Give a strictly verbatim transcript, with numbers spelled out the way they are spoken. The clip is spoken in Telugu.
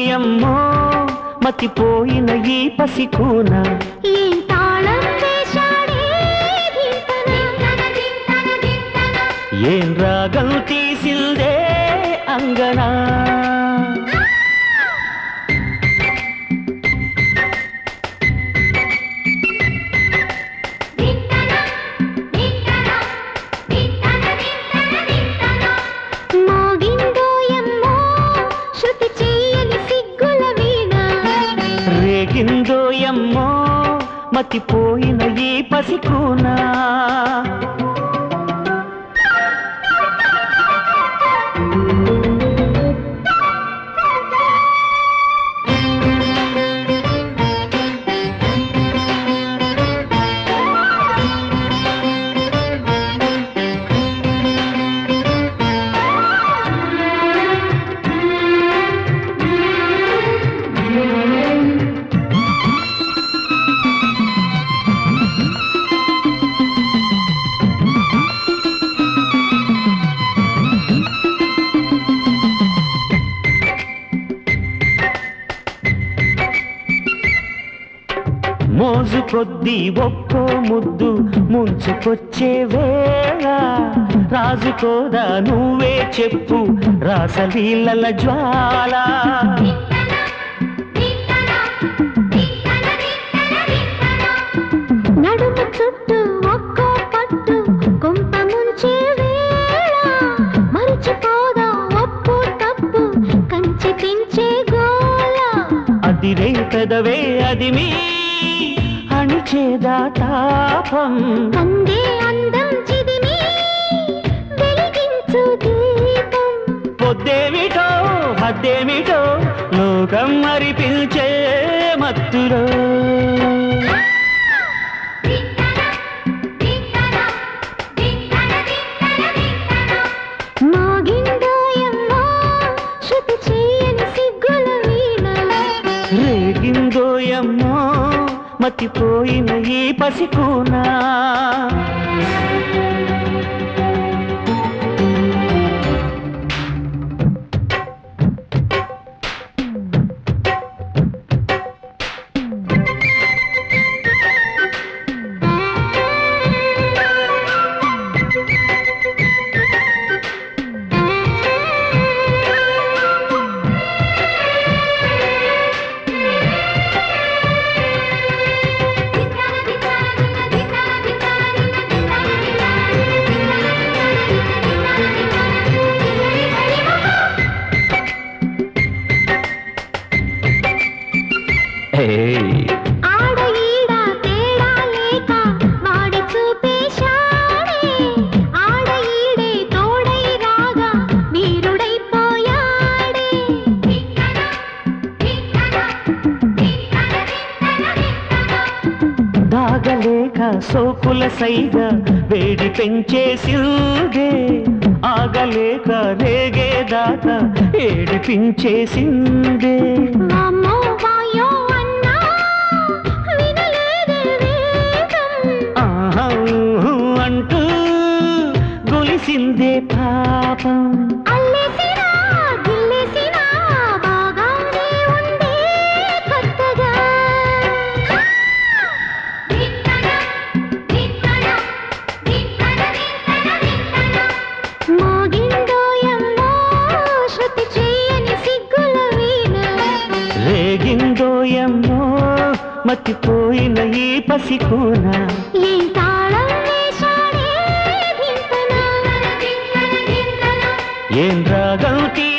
ఎమ్మో మతిపోయిన ఈ పసికూన ఏం తాళం వేశాడే ఏం రాగం తీసిందే అంగనా రేగిందో ఎమ్మో మతిపోయిన ఈ పసికూనా మోజు కొద్దీ ఒక్కో ముద్దు ముంచుకొచ్చే వేళ రాజుకోదా నువ్వే చెప్పు రాసలీలల జ్వాల నడుము చుట్టూ ఒక్కో పట్టు కొంప ముంచే వేళ మరిచిపోదా ఒప్పు తప్పు కంచి తెంచే గోల అదిరే పెదవే అది మీ అణిచేదా తాపం అందే అందం చిదిమి వెలిగించు దీపం పొద్దేమిటో హద్దేమిటో లోకం మరి పిలిచే మత్తులో మోగిందో ఎమ్మో శృతి చేయని సిగ్గుల వీణ రేగిందో ఎమ్మో మతిపోయిన ఈ పసికూనా ఆడ ఈడ తేడా లేక వాడి చూపేశాడే ఆడ ఈడే తోడై రాగా వీరుడైపోయాడే దాగలేక సోకుల సైగా వేడి పెంచేసిందే ఆగలేక రేగేదాకా ఏడిపించేసిందే వామ్మో వాయో అన్నా వినలేదే వేగం ఆహా అంటూ గొలిసిందే పాపం అల్లేసినా గిల్లేసినా బాగానే ఉండే కొత్తగా మోగిందో ఎమ్మో శృతి చేయని సిగ్గుల వీణ రేగిందో ఎమ్మో మతిపోయిన ఈ పసికూనా ఏం తాళం వేశాడే ధింతన ఏం రాగం తీ